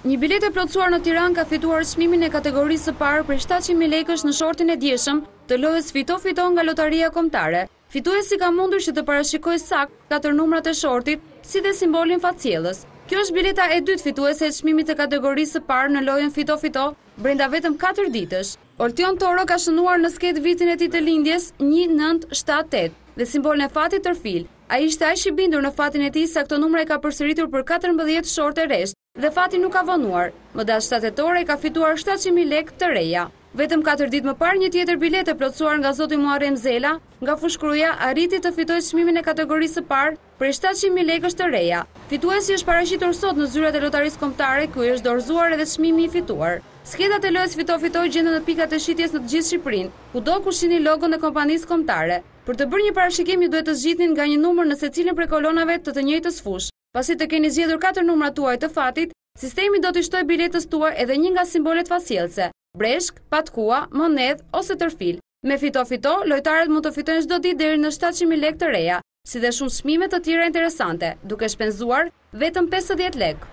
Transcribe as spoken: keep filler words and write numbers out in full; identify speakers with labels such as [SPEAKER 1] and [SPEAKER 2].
[SPEAKER 1] Një biletë e plotësuar në Tiranë ka fituar çmimin e kategorisë së parë për shtatëqind mijë lekësh në shortin e dieshëm të lojës Fito Fito nga Lotaria Kombëtare. Fituesi ka mundur që të parashikojë saktë katër numrat e shortit, si dhe simbolin fatcjellës. Kjo është bileta e dytë fituese e çmimit të kategorisë së parë në lojën Fito Fito brenda vetëm katër ditësh. Oltion Toro ka shënuar në sket vitin e tij të lindjes një nëntë shtatë tetë dhe simbolin e fatit tërfil. Ai ishte aq i bindur në fatin e tij sa këto numra i ka përsëritur për katërmbëdhjetë shorte rresht dhe fati nuk ka vonuar. Më datë shtatë tetore ka fituar shtatëqind mijë lekë të reja. Vetëm katër ditë më parë një tjetër biletë plotësuar nga zoti Muharrem Zela nga Fushë-Krujë arriti të fitojë çmimin e kategorisë së parë për shtatëqind mijë lekësh të reja. Fituesi është paraqitur sot në zyrat e Lotarisë Kombëtare, ku është dorëzuar edhe çmimi i fituar. Skedat e lojës Fito Fito gjenden në pikat e shitjes në të gjithë Shqipërinë, kudo ku shihni logon e kompanisë kombëtare. Për të bërë një parashikim, ju duhet të zgjidhni nga një numër në secilin prej kolonave të të njëjtës fushë. Pasi të keni zgjedhur katër numrat tuaj të fatit, sistemi do t'i shtojë biletës tuaj edhe një nga simbolet fatcjellëse: breshk, patkua, monedh ose tërfil. Me Fito Fito, lojtarët mund të fitojnë çdo ditë deri në shtatëqind mijë lekë të reja, si dhe shumë çmime të tjera interesante, duke shpenzuar vetëm pesëdhjetë lekë.